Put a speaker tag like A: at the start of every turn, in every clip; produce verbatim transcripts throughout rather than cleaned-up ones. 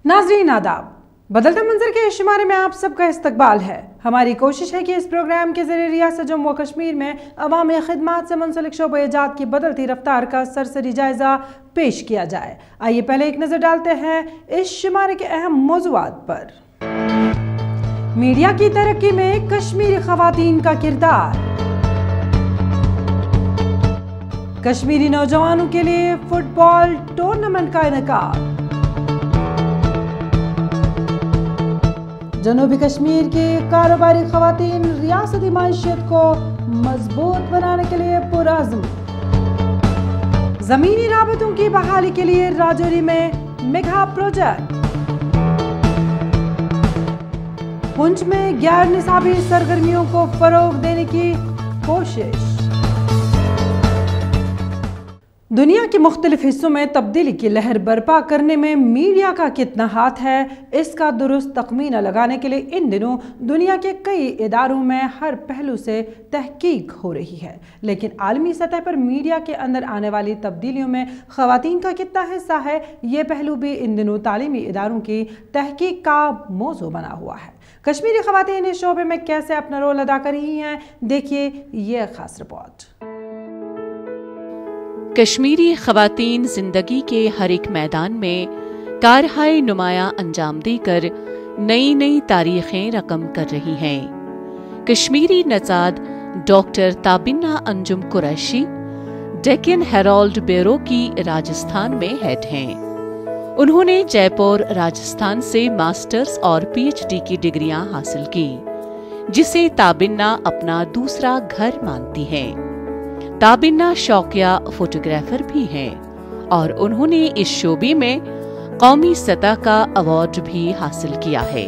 A: नाज़रीन आदाब, बदलता मंजर के इस शुमारे में आप सबका इस्तकबाल है। हमारी कोशिश है कि इस प्रोग्राम के जरिए रियासत जम्मू और कश्मीर में अवामी खिदमात से मुंसलिक शोबे-ए-जात की बदलती रफ्तार का सरसरी जायजा पेश किया जाए। आइए पहले एक नजर डालते हैं इस शुमारे के अहम मौज़ूआत पर। मीडिया की तरक्की में कश्मीरी खवातीन का किरदार, कश्मीरी नौजवानों के लिए फुटबॉल टूर्नामेंट का इनेकाद, जनूबी कश्मीर की कारोबारी खवातीन रियासती माशियत को मजबूत बनाने के लिए पुरअज़्म, जमीनी राबतों की बहाली के लिए राजौरी में मेगा प्रोजेक्ट, पुंछ में गैर निसाबी सरगर्मियों को फरोग देने की कोशिश। दुनिया के मुख्तलिफ हिस्सों में तब्दीली की लहर बर्पा करने में मीडिया का कितना हाथ है, इसका दुरुस्त तखमीना लगाने के लिए इन दिनों दुनिया के कई इदारों में हर पहलू से तहकीक हो रही है। लेकिन आलमी सतह पर मीडिया के अंदर आने वाली तब्दीलियों में खवातीन का कितना हिस्सा है, ये पहलू भी इन दिनों तालीमी इदारों की तहकीक का मौजू बना हुआ है। कश्मीरी खवातीन इस शोबे में कैसे अपना रोल अदा कर रही हैं, देखिए ये खास रिपोर्ट।
B: कश्मीरी खवातीन जिंदगी के हर एक मैदान में कारहाय नुमाया अंजाम देकर नई नई तारीखें रकम कर रही हैं। कश्मीरी नजाद doctor Tabinna Anjum Qureshi Deccan Herald bureau की राजस्थान में हेड हैं। उन्होंने जयपुर राजस्थान से मास्टर्स और पीएचडी की डिग्रियां हासिल की, जिसे ताबिन्ना अपना दूसरा घर मानती हैं। ताबिन्ना शौकिया फोटोग्राफर भी हैं और उन्होंने इस शोबे में कौमी सतह का अवार्ड भी हासिल किया है।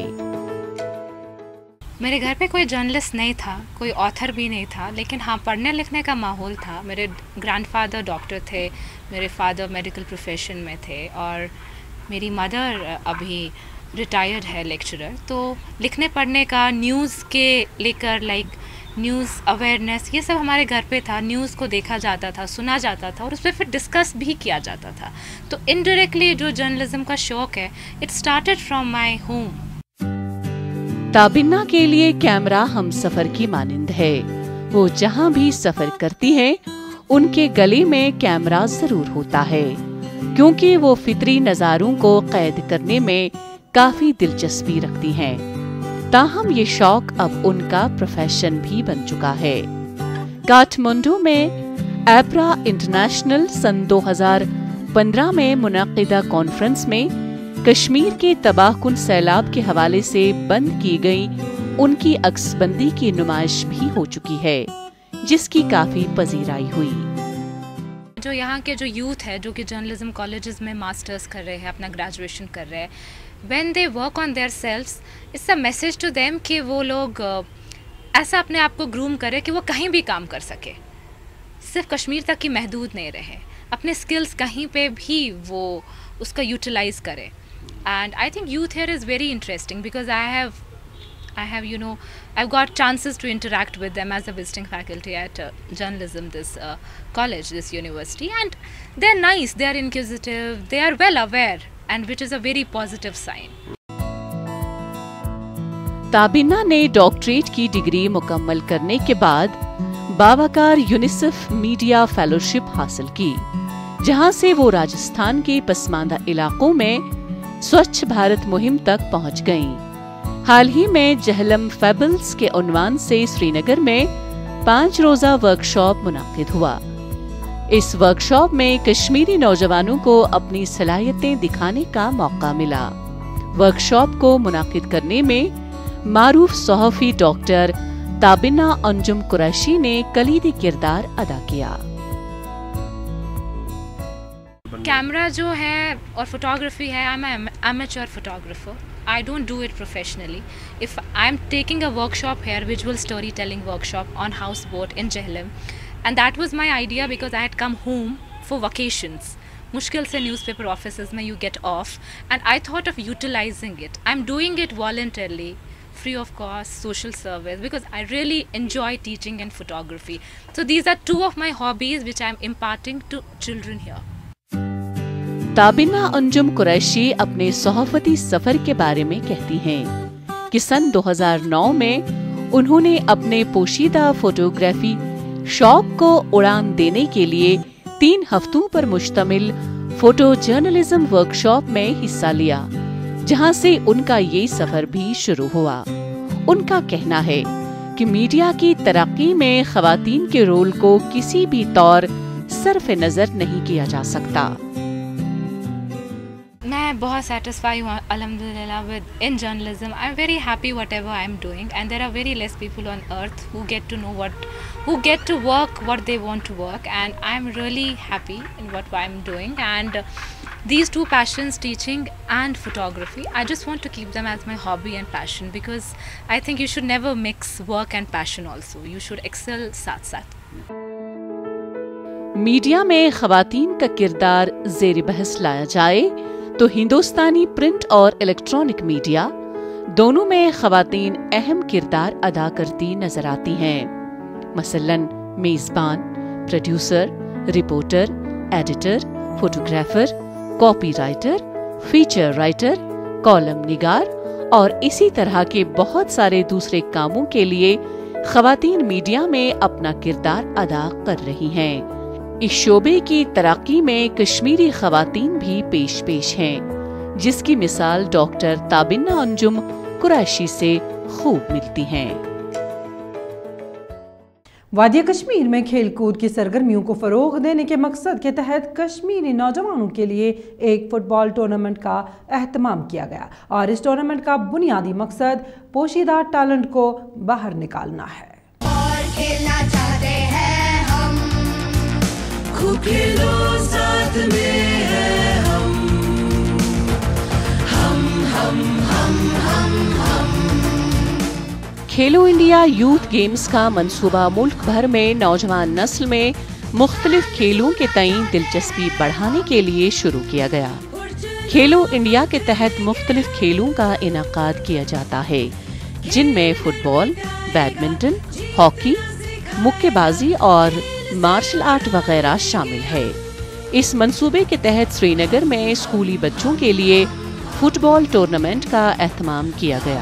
C: मेरे घर पे कोई जर्नलिस्ट नहीं था, कोई ऑथर भी नहीं था, लेकिन हाँ पढ़ने लिखने का माहौल था। मेरे ग्रैंडफादर डॉक्टर थे, मेरे फादर मेडिकल प्रोफेशन में थे और मेरी मदर अभी रिटायर्ड है लेक्चरर। तो लिखने पढ़ने का, न्यूज़ के लेकर लाइक न्यूज़ अवेयरनेस, ये सब हमारे घर पे था। न्यूज़ को देखा जाता था, सुना जाता था और उस पर फिर डिस्कस भी किया जाता था। तो इनडायरेक्टली जो जर्नलिज्म का शौक है, it started from my home.
B: Tabinna के लिए कैमरा हम सफर की मानिंद है। वो जहाँ भी सफर करती हैं, उनके गले में कैमरा जरूर होता है, क्योंकि वो फितरी नज़ारों को कैद करने में काफी दिलचस्पी रखती हैं। ताहम ये शौक अब उनका प्रोफेशन भी बन चुका है। काठमांडू में एपरा इंटरनेशनल सन दो हज़ार पंद्रह में मुनक़िदा कॉन्फ्रेंस में कश्मीर के तबाहकुन सैलाब के हवाले से बंद की गई उनकी अक्सबंदी की नुमाइश भी हो चुकी है, जिसकी काफी पजीराई हुई।
C: जो यहाँ के जो यूथ है, जो कि जर्नलिज्म कॉलेजेस में मास्टर्स कर रहे हैं, अपना ग्रेजुएशन कर रहे हैं, when they work on their selves, it's a message to them कि वो लोग ऐसा अपने आप को ग्रूम करें कि वो कहीं भी काम कर सके, सिर्फ कश्मीर तक ही महदूद नहीं रहे, अपने स्किल्स कहीं पे भी वो उसका यूटिलाइज करें। And I think youth here is very interesting because I have I have you know I've got chances to interact with them as a visiting faculty at uh, journalism this uh, college, this university, and they're nice, they're inquisitive, they are well aware, and which is a very positive sign.
B: Tabinna ने doctorate की degree मुकम्मल करने के बाद बावकार UNICEF media fellowship हासिल की, जहां से वो राजस्थान के पसमानदा इलाकों में स्वच्छ भारत मुहिम तक पहुंच गईं। हाल ही में जहलम फेबल्स के उन्वान से श्रीनगर में पांच रोजा वर्कशॉप मुनाकिद हुआ। इस वर्कशॉप में कश्मीरी नौजवानों को अपनी सलाहियतें दिखाने का मौका मिला। वर्कशॉप को मुनाकिद करने में मारूफ सहाफ़ी डॉक्टर ताबिन्ना अंजुम कुरैशी ने कलीदी किरदार अदा किया।
C: कैमरा जो है और फोटोग्राफी है, I am an amateur photographer. I don't do it professionally. If I'm taking a workshop here, visual storytelling workshop on houseboat in Jhelum, and that was my idea because I had come home for vacations. मुश्किल से newspaper offices में you get off, and I thought of utilizing it. I'm doing it voluntarily, free of cost, social service, because I really enjoy teaching and photography. So these are two of my hobbies which I'm imparting to children here.
B: ताबिन्ना Anjum Qureshi अपने सहाफती सफर के बारे में कहती हैं कि सन दो हज़ार नौ में उन्होंने अपने पोशीदा फोटोग्राफी शौक को उड़ान देने के लिए तीन हफ्तों पर मुश्तमिल फोटो जर्नलिज्म वर्कशॉप में हिस्सा लिया, जहां से उनका ये सफर भी शुरू हुआ। उनका कहना है कि मीडिया की तरक्की में खवातीन के रोल को किसी भी तौर सरफ नजर नहीं किया जा सकता।
C: मैं बहुत सेटिस्फाई हूँ अल्हम्दुलिल्लाह with in journalism. I am very happy whatever I am doing and there are very less people on earth who get to know what who get to work what they want to work and I am really happy in what I am doing and these two passions, teaching and photography, I just want to keep them as my hobby and passion because I think you should never mix work and passion also. You should excel साथ साथ।
B: Media में खवातीन का किरदार ज़ेर बहस लाया जाए तो हिंदुस्तानी प्रिंट और इलेक्ट्रॉनिक मीडिया दोनों में खवातीन अहम किरदार अदा करती नजर आती हैं। मसलन मेजबान, producer, reporter, editor, photographer, copy writer, feature writer, column निगार और इसी तरह के बहुत सारे दूसरे कामों के लिए खवातीन मीडिया में अपना किरदार अदा कर रही हैं। इस शोबे की तरक्की में कश्मीरी खवातीन भी पेश पेश हैं, जिसकी मिसाल डॉक्टर ताबिन्ना अंजुम कुरैशी से खूब मिलती हैं।
A: वादी कश्मीर में खेल कूद की सरगर्मियों को फरोग देने के मकसद के तहत कश्मीरी नौजवानों के लिए एक फुटबॉल टूर्नामेंट का एहतमाम किया गया और इस टूर्नामेंट का बुनियादी मकसद पोशीदा टैलेंट को बाहर निकालना है। और खेलना चाहते हैं हम, खूब खेलो साथ में है हम, हम हम हम हम हम।
B: खेलो इंडिया यूथ गेम्स का मंसूबा मुल्क भर में नौजवान नस्ल में मुख्तलिफ खेलों के तई दिलचस्पी बढ़ाने के लिए शुरू किया गया। खेलो इंडिया के तहत मुख्तलिफ खेलों का इनाकाद किया जाता है, जिनमें फुटबॉल, बैडमिंटन, हॉकी, मुक्केबाजी और मार्शल आर्ट वगैरह शामिल है। इस मंसूबे के तहत श्रीनगर में स्कूली बच्चों के लिए फुटबॉल टूर्नामेंट का एहतमाम किया गया।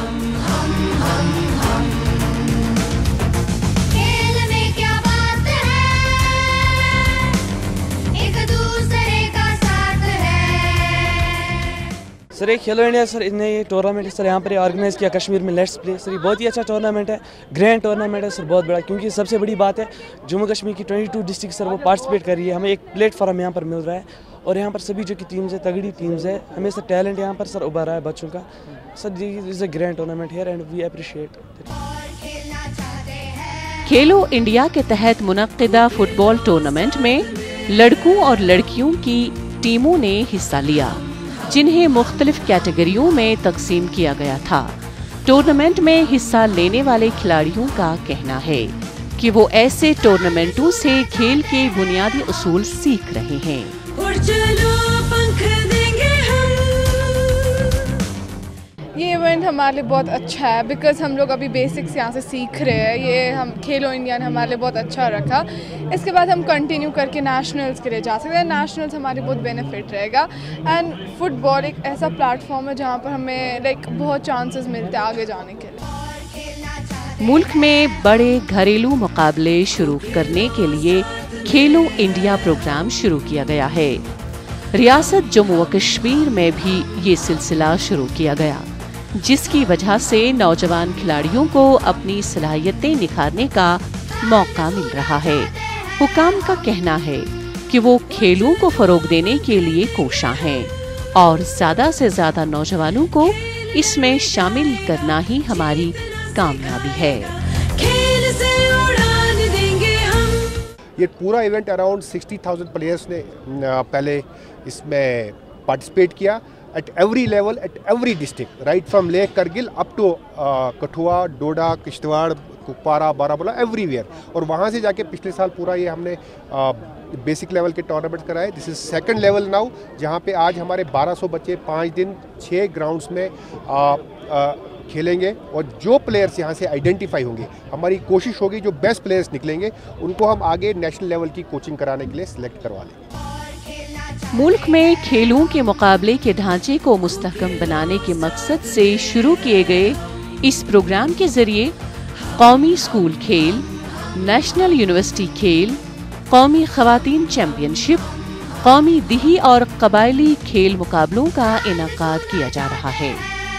D: सर ये खेलो इंडिया सर ने ये टूर्नामेंट सर यहाँ पर ऑर्गेनाइज़ किया कश्मीर में लेट्स प्ले। सर ये बहुत ही अच्छा टूर्नामेंट है, ग्रैंड टूर्नामेंट है सर, बहुत बड़ा। क्योंकि सबसे बड़ी बात है जम्मू कश्मीर की बाईस डिस्ट्रिक्ट सर वो पार्टिसिपेट कर रही है। हमें एक प्लेटफॉर्म यहाँ पर मिल रहा है और यहाँ पर सभी जो की टीम्स है तगड़ी टीम्स है, हमें सर टैलेंट यहाँ पर सर उभर रहा है बच्चों का। Sir is a grand tournament here and we appreciate.
B: Khelo India के तहत मुनक्किदा फुटबॉल टूर्नामेंट में लड़कों और लड़कियों की टीमों ने हिस्सा लिया, जिन्हें मुख्तलिफ कैटेगरियों में तकसीम किया गया था। टूर्नामेंट में हिस्सा लेने वाले खिलाड़ियों का कहना है कि वो ऐसे टूर्नामेंटों से खेल के बुनियादी उसूल सीख रहे हैं।
E: ये इवेंट हमारे लिए बहुत अच्छा है बिकॉज हम लोग अभी बेसिक्स यहाँ से सीख रहे हैं। ये हम खेलो इंडिया ने हमारे लिए बहुत अच्छा रखा। इसके बाद हम कंटिन्यू करके नेशनल्स के लिए जा सकते हैं। नेशनल्स हमारे बहुत बेनिफिट रहेगा एंड फुटबॉल एक ऐसा प्लेटफॉर्म है जहाँ पर हमें लाइक बहुत चांसेस मिलते हैं आगे जाने के लिए।
B: मुल्क में बड़े घरेलू मुकाबले शुरू करने के लिए खेलो इंडिया प्रोग्राम शुरू किया गया है। रियासत जम्मू व कश्मीर में भी ये सिलसिला शुरू किया गया, जिसकी वजह से नौजवान खिलाड़ियों को अपनी सलाहियतें निखारने का मौका मिल रहा है। हुकाम का कहना है कि वो खेलों को फरोग देने के लिए कोशां हैं और ज्यादा से ज्यादा नौजवानों को इसमें शामिल करना ही हमारी कामयाबी है। खेल से उड़ान देंगे हम।
F: ये पूरा event around sixty thousand players ने पहले इसमें पार्टिसिपेट किया at every level, at every district, right from Lake Kargil up to uh, Kathua, Doda, Kishtwar, Kupwara, Baramulla, everywhere। और वहाँ से जाके पिछले साल पूरा ये हमने बेसिक uh, लेवल के टूर्नामेंट कराए। This is second level now, जहाँ पे आज हमारे बारह सौ बच्चे पाँच दिन छः ग्राउंड्स में uh, uh, खेलेंगे और जो प्लेयर्स यहाँ से आइडेंटिफाई होंगे, हमारी कोशिश होगी जो बेस्ट प्लेयर्स निकलेंगे उनको हम आगे नेशनल लेवल की कोचिंग कराने के लिए सिलेक्ट करवा लेंगे।
B: मुल्क में खेलों के मुकाबले के ढांचे को मुस्तहकम बनाने के मकसद से शुरू किए गए इस प्रोग्राम के जरिए कौमी स्कूल खेल, नेशनल यूनिवर्सिटी खेल, कौमी खवातीन चैंपियनशिप, कौमी दिही और कबायली खेल मुकाबलों का इनाकाद किया जा रहा है।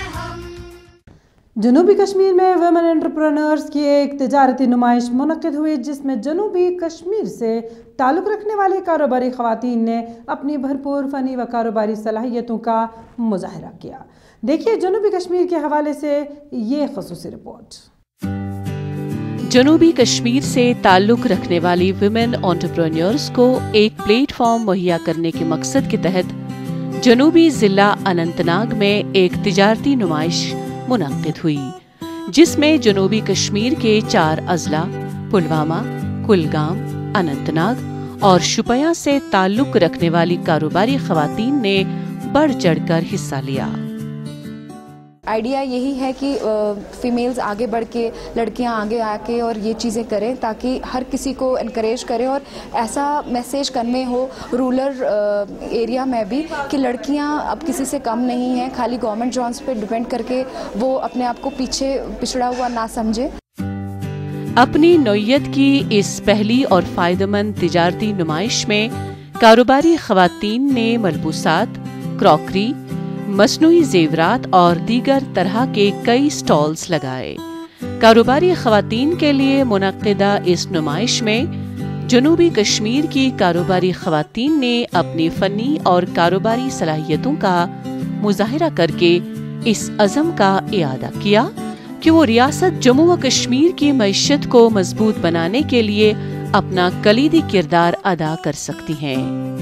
A: जनूबी कश्मीर में वुमेन एंटरप्रेन्योर्स की एक तिजारती नुमाइश मुनक्किद हुई, जिसमें जनूबी कश्मीर से ताल्लुक़ रखने वाले कारोबारी ख़वातीन ने अपनी भरपूर फ़नी व कारोबारी सलाहियतों का मुज़ाहरा किया। देखिए जनूबी कश्मीर के हवाले से ये ख़ुसूसी रिपोर्ट।
B: जनूबी कश्मीर से ताल्लुक़ रखने वाली वुमेन एंटरप्रेन्योर्स को एक प्लेटफॉर्म मुहैया करने के मकसद के तहत जनूबी ज़िला अनंतनाग में एक तिजारती नुमाइश मुनक्किद हुई, जिसमें जनूबी कश्मीर के चार अजला पुलवामा, कुलगाम, अनंतनाग और शुपियां से ताल्लुक़ रखने वाली कारोबारी ख़वातीन ने बढ़ चढ़कर हिस्सा लिया।
G: आइडिया यही है कि फीमेल्स आगे बढ़ के, लड़कियां आगे आके और ये चीज़ें करें ताकि हर किसी को इनकरेज करें और ऐसा मैसेज कन्वे हो रूरल एरिया में भी कि लड़कियां अब किसी से कम नहीं हैं, खाली गवर्नमेंट जॉब्स पे डिपेंड करके वो अपने आप को पीछे पिछड़ा हुआ ना समझे।
B: अपनी नौयत की इस पहली और फायदेमंद तिजारती नुमाइश में कारोबारी ख़वातीन ने मलबूसात, क्रॉकरी, मसनूई जेवरात और दीगर तरह के कई स्टॉल्स लगाए। कारोबारी ख़वातीन के लिए मुनक्किदा इस नुमाइश में जनूबी कश्मीर की कारोबारी ख़वातीन ने अपनी फ़नी और कारोबारी सलाहियतों का मुज़ाहिरा करके इस अज़म का इयादा किया कि वो रियासत जम्मू व कश्मीर की मईशत को मजबूत बनाने के लिए अपना कलीदी किरदार अदा कर सकती हैं।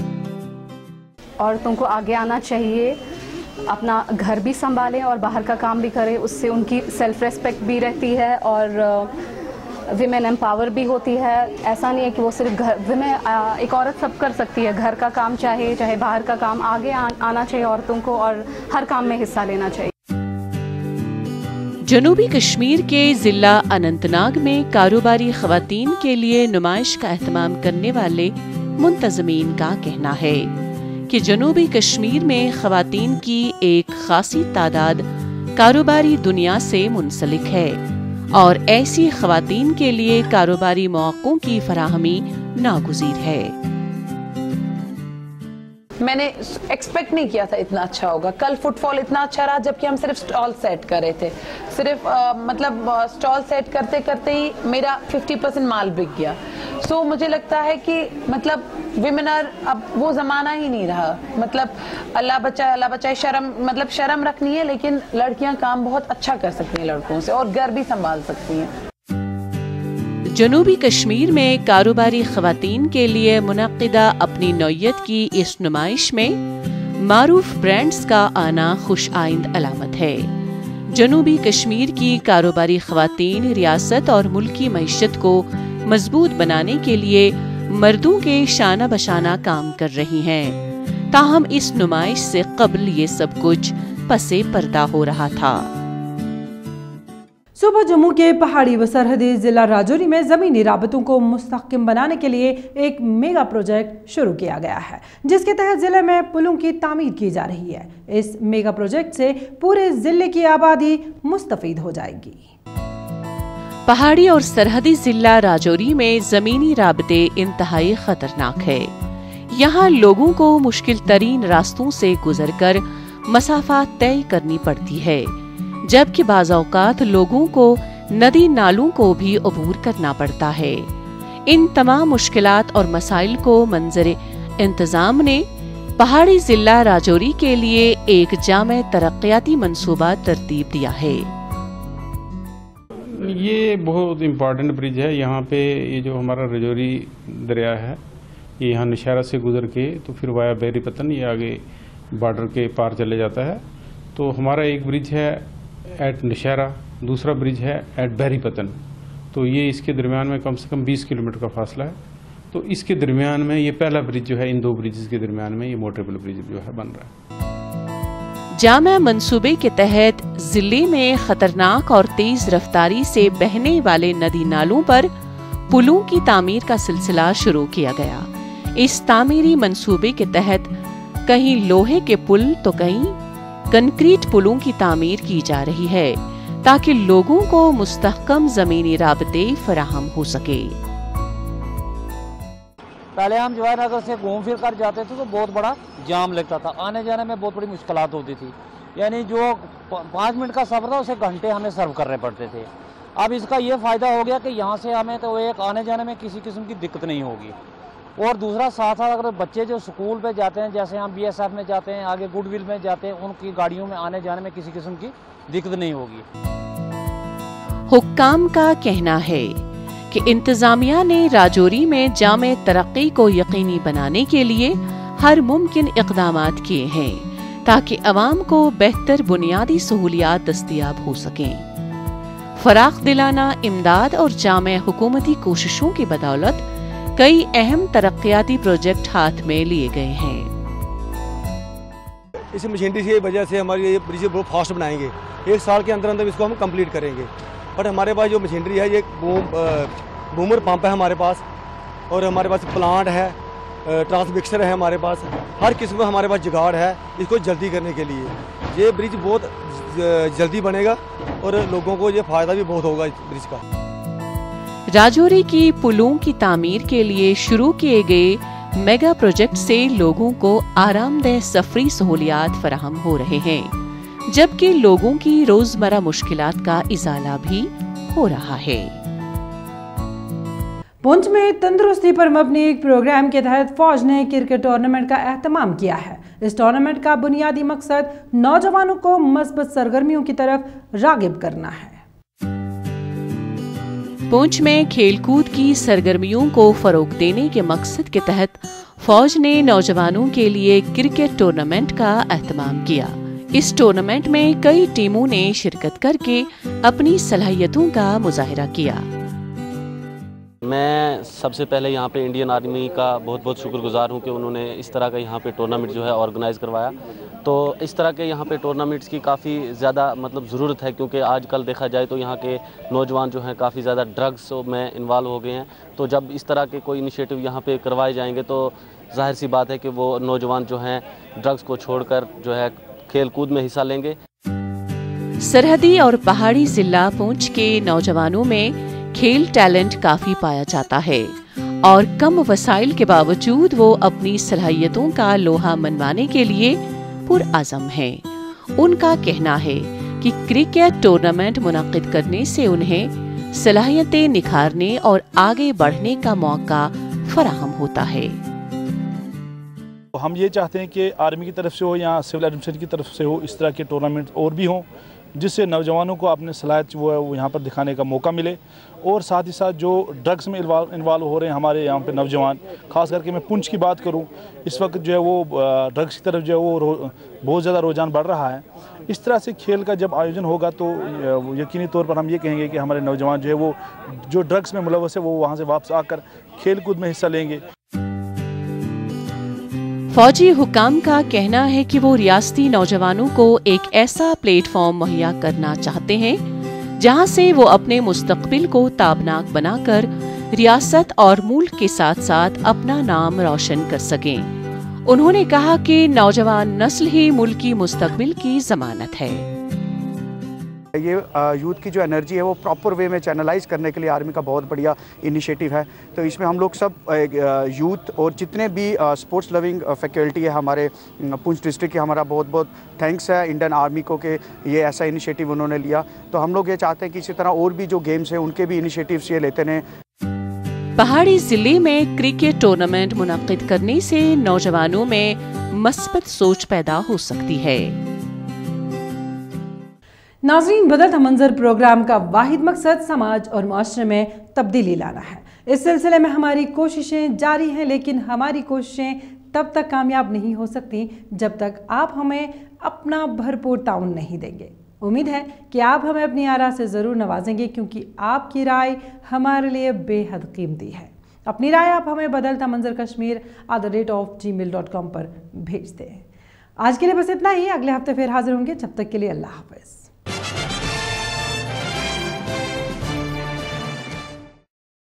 H: औरतों को आगे आना चाहिए, अपना घर भी संभालें और बाहर का काम भी करें, उससे उनकी सेल्फ रेस्पेक्ट भी रहती है और विमेन एम्पावर भी होती है। ऐसा नहीं है कि वो सिर्फ घर विमेन, एक औरत सब कर सकती है, घर का काम चाहे चाहे बाहर का काम, आगे आ, आना चाहिए औरतों को और हर काम में हिस्सा लेना चाहिए।
B: जनूबी कश्मीर के जिला अनंतनाग में कारोबारी ख़वातीन के लिए नुमाइश का एहतमाम करने वाले मुंतज़मीन का कहना है कि जनूबी कश्मीर में ख़वातीन की एक खासी तादाद कारोबारी दुनिया से मुंसलिक है और ऐसी ख़वातीन के लिए कारोबारी मौक़ों की फराहमी नागुज़ीर है।
I: मैंने एक्सपेक्ट नहीं किया था इतना अच्छा होगा। कल फुटफॉल इतना अच्छा रहा जबकि हम सिर्फ स्टॉल सेट कर रहे थे। सिर्फ आ, मतलब स्टॉल सेट करते करते ही मेरा पचास परसेंट माल बिक गया। सो so, मुझे लगता है कि मतलब विमेन आर अब वो ज़माना ही नहीं रहा। मतलब अल्लाह बचाए अल्लाह बचाए शर्म मतलब शर्म रखनी है, लेकिन लड़कियां काम बहुत अच्छा कर सकती हैं लड़कों से और घर भी संभाल सकती हैं।
B: जनूबी कश्मीर में कारोबारी ख़वातीन के लिए मुनक्किदा अपनी नौयत की इस नुमाइश में मारूफ ब्रांड्स का आना खुश आइंद अलामत है। जनूबी कश्मीर की कारोबारी ख़वातीन रियासत और मुल्की मईशत को मजबूत बनाने के लिए मर्दों के शाना बशाना काम कर रही हैं। ताहम इस नुमाइश से कबल ये सब कुछ पसे पर्दा हो रहा था।
A: सूबा जम्मू के पहाड़ी व सरहदी जिला राजौरी में ज़मीनी राबतों को मुस्तहकम बनाने के लिए एक मेगा प्रोजेक्ट शुरू किया गया है, जिसके तहत जिले में पुलों की तामीर की जा रही है। इस मेगा प्रोजेक्ट से पूरे जिले की आबादी मुस्तफीद हो जाएगी।
B: पहाड़ी और सरहदी जिला राजौरी में ज़मीनी राबते इंतहाई खतरनाक है। यहाँ लोगों को मुश्किल तरीन रास्तों से गुजर कर मसाफात तय करनी पड़ती है, जबकि बाज़ औक़ात लोगों को नदी नालों को भी अबूर करना पड़ता है। इन तमाम मुश्किलात और मसाइल को मंजर इंतज़ाम ने पहाड़ी जिला राजौरी के लिए एक जामे तरक्याती मंसूबा तरतीब दिया है।
J: ये बहुत इम्पॉर्टेंट ब्रिज है। यहाँ पे ये जो हमारा राजौरी दरिया है, ये यहाँ नौशहरा से गुजर के तो फिर वाया बेरी पतन ये आगे बॉर्डर के पार चले जाता है। तो हमारा एक ब्रिज है एट नौशहरा, दूसरा ब्रिज है एट बहरी पतन। तो ये इसके दरमियान में कम से कम बीस किलोमीटर का फासला है। तो इसके दरमियान में ये पहला ब्रिज जो है, इन दो ब्रिजेस के दरमियान में ये मोटरेबल ब्रिज जो है बन रहा है।
B: जामा मंसूबे के तहत जिले में खतरनाक और तेज रफ्तारी से बहने वाले नदी नालों पर पुलों की तामीर का सिलसिला शुरू किया गया। इस तामीरी मंसूबे के तहत कहीं लोहे के पुल तो कहीं कंक्रीट पुलों की तामीर की जा रही है ताकि लोगों को मुस्तहकम जमीनी राबते फराहम हो सके।
K: पहले हम जो है अगर से घूम फिर कर जाते थे तो बहुत बड़ा जाम लगता था, आने जाने में बहुत बड़ी मुश्किलात होती थी, यानी जो पाँच मिनट का सफ़र था उसे घंटे हमें सर्व करने पड़ते थे। अब इसका ये फ़ायदा हो गया कि यहाँ से हमें तो एक आने जाने में किसी किस्म की दिक्कत नहीं होगी, और दूसरा साथ साथ अगर बच्चे जो स्कूल पे जाते हैं, जैसे हम बीएसएफ में जाते हैं, आगे गुडविल में जाते हैं, उनकी गाड़ियों में आने जाने में किसी किस्म की दिक्कत नहीं होगी।
B: हुक्काम का कहना है कि इंतजामिया ने राजौरी में जामे तरक्की को यकीनी बनाने के लिए हर मुमकिन इक़दामात किए हैं ताकि अवाम को बेहतर बुनियादी सहूलियात दस्तयाब हो सकें। फराख दिलाना इमदाद और जामे हुकूमती कोशिशों की बदौलत कई अहम तरक्याती प्रोजेक्ट हाथ में लिए गए हैं।
L: इस मशीनरी की वजह से हमारी ये ब्रिज बहुत फास्ट बनाएंगे, एक साल के अंदर अंदर इसको हम कंप्लीट करेंगे। बट हमारे पास जो मशीनरी है ये बूमर पंप है हमारे पास, और हमारे पास प्लांट है, ट्रांसमिक्सर है हमारे पास, हर किस्म का हमारे पास जुगाड़ है इसको जल्दी करने के लिए। ये ब्रिज बहुत जल्दी बनेगा और लोगों को ये फ़ायदा भी बहुत होगा इस ब्रिज का।
B: राजौरी की पुलों की तामीर के लिए शुरू किए गए मेगा प्रोजेक्ट से लोगों को आरामदेह सफरी सहूलियात फराहम हो रहे हैं, जबकि लोगों की रोजमर्रा मुश्किलात का इजाला भी हो रहा है।
A: पुंछ में तंदुरुस्ती पर मबनी एक प्रोग्राम के तहत फौज ने क्रिकेट टूर्नामेंट का एहतमाम किया है। इस टूर्नामेंट का बुनियादी मकसद नौजवानों को मस्बत सरगर्मियों की तरफ रागिब करना है।
B: पुंछ में खेलकूद की सरगर्मियों को फरोग देने के मकसद के तहत फौज ने नौजवानों के लिए क्रिकेट टूर्नामेंट का एहतमाम किया। इस टूर्नामेंट में कई टीमों ने शिरकत करके अपनी सलाहियतों का मुजाहिरा किया।
M: मैं सबसे पहले यहाँ पे इंडियन आर्मी का बहुत बहुत शुक्रगुजार हूँ कि उन्होंने इस तरह का यहाँ पे टूर्नामेंट जो है ऑर्गेनाइज़ करवाया। तो इस तरह के यहाँ पे टूर्नामेंट्स की काफ़ी ज़्यादा मतलब ज़रूरत है, क्योंकि आजकल देखा जाए तो यहाँ के नौजवान जो हैं काफ़ी ज़्यादा ड्रग्स में इन्वॉल्व हो गए हैं। तो जब इस तरह के कोई इनिशिएटिव यहाँ पे करवाए जाएंगे तो जाहिर सी बात है कि वो नौजवान जो हैं ड्रग्स को छोड़कर जो है खेल कूद में हिस्सा लेंगे।
B: सरहदी और पहाड़ी जिला पुंछ के नौजवानों में खेल टैलेंट काफी पाया जाता है और कम वसाइल के बावजूद वो अपनी सलाहियतों का लोहा मनवाने के लिए पुरअज़म हैं। उनका कहना है कि क्रिकेट टूर्नामेंट मुनक्किद करने से उन्हें सलाहियतें निखारने और आगे बढ़ने का मौका फराहम होता है।
N: हम ये चाहते हैं कि आर्मी की तरफ से हो या सिविल एडमिनिस्ट्रेशन की तरफ से हो, इस तरह के टूर्नामेंट और भी हों जिससे नौजवानों को अपने सलाहियत वो है वो यहाँ पर दिखाने का मौका मिले। और साथ ही साथ जो ड्रग्स में इन्वॉल्व इन्वॉल्व हो रहे हैं हमारे यहाँ पे नौजवान, खास करके मैं पुंछ की बात करूँ, इस वक्त जो है वो ड्रग्स की तरफ जो है वो बहुत ज़्यादा रुझान बढ़ रहा है। इस तरह से खेल का जब आयोजन होगा तो यकीनी तौर पर हम ये कहेंगे कि हमारे नौजवान जो है वो जो ड्रग्स में मुलव्वस है वो वहाँ से वापस आकर खेल कूद में हिस्सा लेंगे।
B: फौजी हुकाम का कहना है कि वो रियासती नौजवानों को एक ऐसा प्लेटफॉर्म मुहैया करना चाहते हैं जहां से वो अपने मुस्तकबिल को ताबनाक बनाकर रियासत और मुल्क के साथ साथ अपना नाम रोशन कर सकें। उन्होंने कहा कि नौजवान नस्ल ही मुल्क की मुस्तकबिल की जमानत है।
O: ये यूथ की जो एनर्जी है वो प्रॉपर वे में चैनलाइज करने के लिए आर्मी का बहुत बढ़िया इनिशिएटिव है। तो इसमें हम लोग सब यूथ और जितने भी स्पोर्ट्स लविंग फैकल्टी है हमारे पुंछ डिस्ट्रिक्ट के, हमारा बहुत बहुत थैंक्स है इंडियन आर्मी को कि ये ऐसा इनिशिएटिव उन्होंने लिया। तो हम लोग ये चाहते हैं कि इसी तरह और भी जो गेम्स हैं उनके भी इनिशिएटिव्स ये लेते रहें।
B: पहाड़ी जिले में क्रिकेट टूर्नामेंट मुनक्किद करने से नौजवानों में मस्बत सोच पैदा हो सकती है।
A: नाज़रीन, बदलता मंजर प्रोग्राम का वाहिद मकसद समाज और माशरे में तब्दीली लाना है। इस सिलसिले में हमारी कोशिशें जारी हैं, लेकिन हमारी कोशिशें तब तक कामयाब नहीं हो सकती जब तक आप हमें अपना भरपूर ताउन नहीं देंगे। उम्मीद है कि आप हमें अपनी आरा से ज़रूर नवाजेंगे, क्योंकि आपकी राय हमारे लिए बेहद कीमती है। अपनी राय आप हमें बदलता मंजर Kashmir at the rate of Gmail dot com पर भेज दें। आज के लिए बस इतना ही। अगले हफ्ते फिर हाजिर होंगे। जब तक के लिए अल्लाह हाफ़िज़।